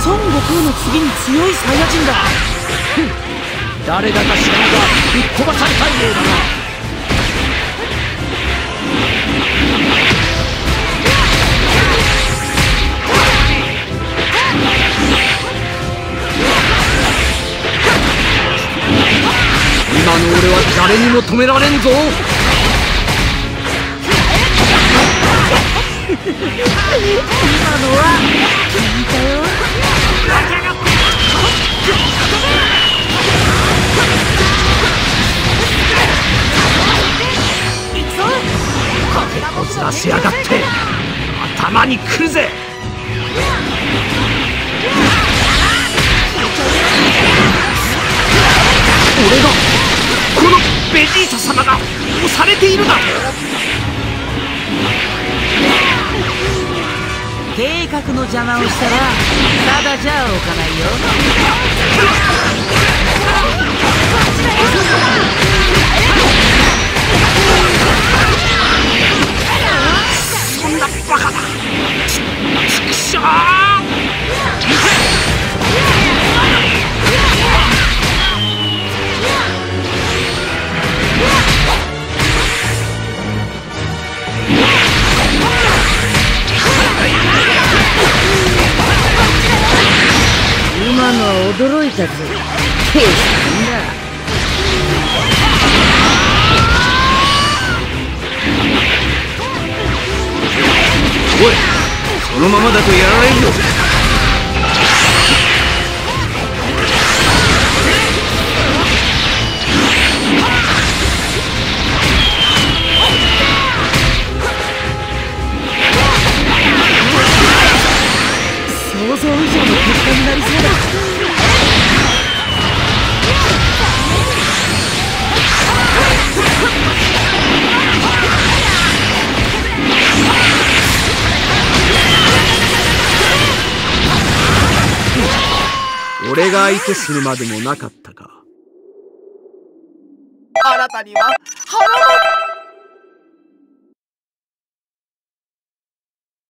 孫悟空の次に強いサイヤ人だ。誰だか知らんがぶっ飛ばされたいようだな。今の俺は誰にも止められんぞ。今のは聞いたよ。こじらしやがって頭にくるぜ。俺がこのベジータ様が押されているだ。 計画の邪魔をしたらただじゃおかないよ。 そんなバカなちくしょう。 今のは驚いたぜ。兵士だ。 おい、そのままだとやられるよ。 想像以上の結果になりそうだ。 俺が相手するまでもなかったか。 あなたには腹の